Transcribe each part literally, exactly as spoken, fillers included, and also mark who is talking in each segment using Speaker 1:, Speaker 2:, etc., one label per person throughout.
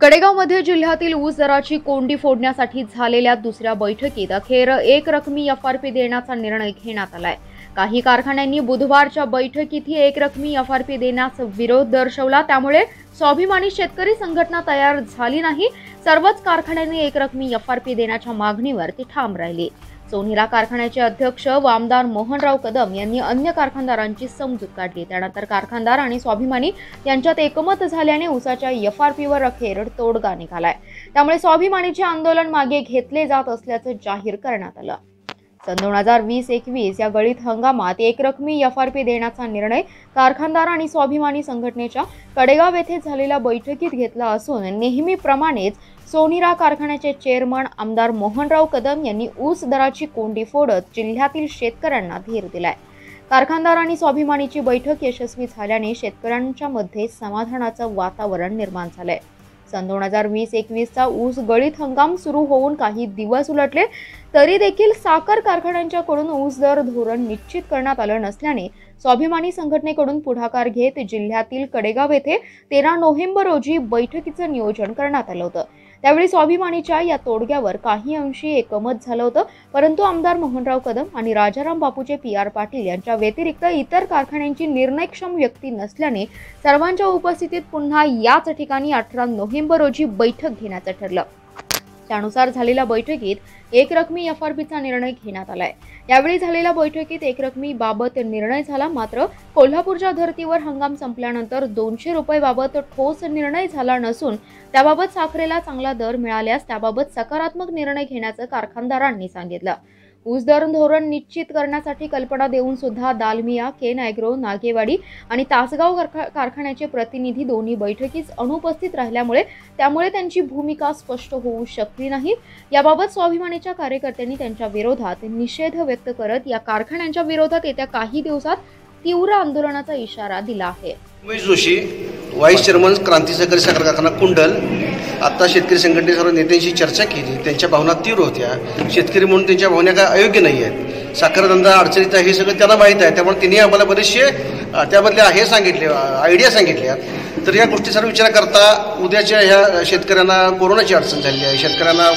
Speaker 1: कडेगावमध्ये जिल्ह्यातील ऊस दराची कोंडी फोडण्यासाठी झालेल्या दुसऱ्या बैठकीत अखेर एक रकमी एफ आर पी देण्याचा निर्णय घेण्यात आलाय। काही कारखान्यांनी बुधवारच्या बैठकीतही एक रकमी एफ आर पी देण्यास विरोध दर्शवला, त्यामुळे स्वाभिमानी शेतकरी संघटना तयार झाली नाही। सर्वच कारखान्यांनी एक रकमी एफ आर पी देण्याच्या मागणीवर ती ठाम राहिली। सोनीरा कारखान्याचे अध्यक्ष व आमदार मोहनराव कदम यांनी अन्य कारखानदारांची समजूत काढली। त्यानंतर कारखानदार आणि स्वाभिमानी यांच्यात एकमत झाल्याने ऊसाच्या एफ आर पीवर अखेर तोडगा निघालाय। त्यामुळे स्वाभिमानीचे आंदोलन मागे घेतले जात असल्याचं जाहीर करण्यात आलं। सन दोन हजार वीस एकवीस या गळीत हंगामात एक रकमी एफ आर पी देण्याचा निर्णय कारखानदार आणि स्वाभिमानी संघटनेच्या कडेगाव येथे झालेल्या बैठकीत घेतला असून नेहमीप्रमाणेच सोनीरा कारखान्याचे चेअरमन आमदार मोहनराव कदम यांनी ऊस दराची कोंडी फोडत जिल्ह्यातील शेतकऱ्यांना धीर दिलाय। कारखानदार आणि स्वाभिमानीची बैठक यशस्वी झाल्याने शेतकऱ्यांच्या मध्ये समाधानाचं वातावरण निर्माण झालंय। सन दोन हजार वीस एकवीस चा ऊस गळीत हंगाम सुरू होऊन काही दिवस उलटले तरी देखील साखर कारखान्यांच्याकडून ऊस दर धोरण निश्चित करण्यात आलं नसल्याने स्वाभिमानी संघटनेकडून पुढाकार घेत जिल्ह्यातील कडेगाव येथे तेरा नोव्हेंबर रोजी बैठकीचं नियोजन करण्यात आलं होतं। त्यावेळी स्वाभिमानीच्या या तोडग्यावर काही अंशी एकमत झालं होतं, परंतु आमदार मोहनराव कदम आणि राजाराम बापूचे पी आर पाटील यांच्या व्यतिरिक्त इतर कारखान्यांची निर्णयक्षम व्यक्ती नसल्याने सर्वांच्या उपस्थितीत पुन्हा याच ठिकाणी अठरा नोव्हेंबर रोजी बैठक घेण्याचं ठरलं। त्यानुसार झालेल्या बैठकीत एक रकमी एफ आर पीचा निर्णय घेण्यात आलाय। यावेळी झालेल्या बैठकीत एक रकमी बाबत निर्णय झाला, मात्र कोल्हापूरच्या धर्तीवर हंगाम संपल्यानंतर दोनशे रुपये बाबत ठोस निर्णय झाला नसून त्याबाबत साखरेला चांगला दर मिळाल्यास त्याबाबत सकारात्मक निर्णय घेण्याचं कारखानदारांनी सांगितलं। ऊस दर धोरण निश्चित करण्यासाठी कल्पना देऊन सुद्धा दालमिया, केन ॲग्रो, नागेवाडी आणि तासगाव कारखान्याचे प्रतिनिधी दोन्ही बैठकीस अनुपस्थित राहिल्यामुळे त्यामुळे त्यांची भूमिका स्पष्ट होऊ शकली नाही। याबाबत स्वाभिमानीच्या कार्यकर्त्यांनी त्यांच्या विरोधात निषेध व्यक्त करत या कारखान्यांच्या विरोधात येत्या काही दिवसात तीव्र आंदोलनाचा इशारा दिला आहे।
Speaker 2: उमेश जोशी, व्हाईस चेअरमन, क्रांती सहकारी साखर कारखाना कुंडल, आता शेतकरी संघटने सर्व नेत्यांशी चर्चा केली। त्यांच्या भावना तीव्र होत्या। शेतकरी म्हणून त्यांच्या भावना काय अयोग्य नाही आहेत। साखर धंदा अडचणीत आहे हे सगळं त्यांना माहीत आहे, त्यामुळे त्यांनी आम्हाला बरेचसे त्यामधले हे सांगितले, आयडिया सांगितल्या। तर या गोष्टी सर्व विचार करता उद्याच्या ह्या शेतकऱ्यांना कोरोनाची अडचण झाली आहे, शेतकऱ्यांना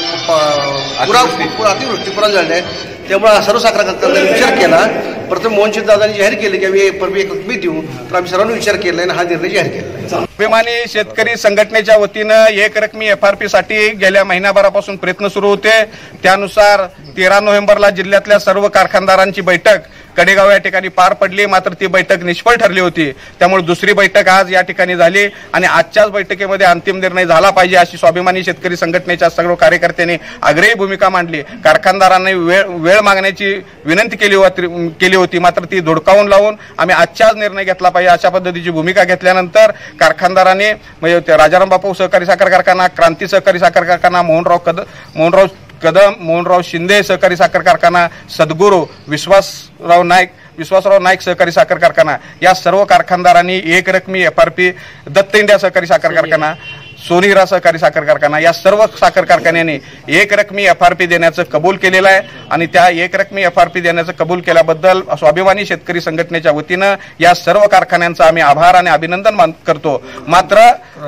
Speaker 2: अतिवृष्टी पुराण झाली आहे, त्यामुळे सर्व साखर कारखान्यांनी विचार केला। प्रथम मोहनजी दादांनी जाहीर केले की आम्ही एक रकमी देऊ, तर आम्ही सर्वांनी विचार केला आणि हा निर्णय जाहीर केला।
Speaker 3: स्वाभिमानी शेतकरी संघटनेच्या वतीनं एक रकमी एफ आर पी साठी गेल्या महिनाभरापासून प्रयत्न सुरू होते। त्यानुसार तेरा नोव्हेंबरला जिल्ह्यातल्या सर्व कारखानदारांची बैठक कडेगाव या ठिकाणी पार पडली, मात्र ती बैठक निष्फळ ठरली होती। त्यामुळे दुसरी बैठक आज या ठिकाणी झाली आणि आजच्याच बैठकीमध्ये अंतिम निर्णय झाला पाहिजे अशी स्वाभिमानी शेतकरी संघटनेच्या सर्व कार्यकर्त्यांनी आग्रही भूमिका मांडली। कारखानदारांनी वेळ वेळ मागण्याची विनंती केली होती केली होती मात्र ती धुडकावून लावून आम्ही आजच्याच निर्णय घेतला पाहिजे अशा पद्धतीची भूमिका घेतल्यानंतर कारखानदारांनी म्हणजे राजाराम बापू सहकारी साखर कारखाना, क्रांती सहकारी साखर कारखाना, मोहनराव कदम मोहनराव कदम मोहनराव शिंदे सहकारी साखर कारखाना, सद्गुरू, विश्वासराव नाईक विश्वासराव नाईक सहकारी साखर कारखाना या सर्व कारखानदारांनी एक रकमी F R P, Datta India सहकारी साखर कारखाना, सोनीरा सहकारी साखर कारखाना या सर्व साखर कारखान्यांनी एक रकमी एफ आर पी देण्याचं कबूल केलेलं आहे आणि त्या एक रकमी एफ आर पी देण्याचं कबूल केल्याबद्दल स्वाभिमानी शेतकरी संघटनेच्या वतीनं या सर्व कारखान्यांचा आम्ही आभार आणि अभिनंदन करतो। मात्र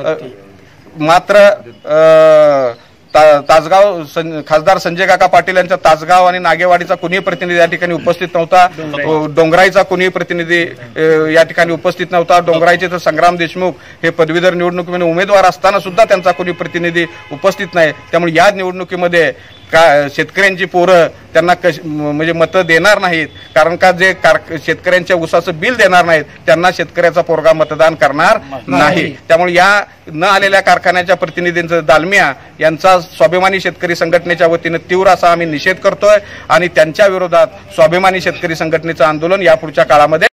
Speaker 3: मात्र तासगाव खासदार संजय काका पाटील यांच्या तासगाव आणि नागेवाडीचा कुणीही प्रतिनिधी या ठिकाणी उपस्थित नव्हता। डोंगराईचा कुणीही प्रतिनिधी या ठिकाणी उपस्थित नव्हता। डोंगराईचे तर संग्राम देशमुख हे पदवीधर निवडणुकीमध्ये उमेदवार असताना सुद्धा त्यांचा कुणी प्रतिनिधी उपस्थित नाही। त्यामुळे या निवडणुकीमध्ये का शेतकऱ्यांची पोरं त्यांना कश म्हणजे मतं देणार नाहीत, कारण का जे कार शेतकऱ्यांच्या ऊसाचं बिल देणार नाहीत त्यांना शेतकऱ्याचा पोरगा मतदान करणार नाही। त्यामुळे या न आलेल्या कारखान्याच्या प्रतिनिधींचं दालमिया यांचा स्वाभिमानी शेतकरी संघटनेच्या वतीनं तीव्र असा आम्ही निषेध करतोय आणि त्यांच्या विरोधात स्वाभिमानी शेतकरी संघटनेचं आंदोलन यापुढच्या काळामध्ये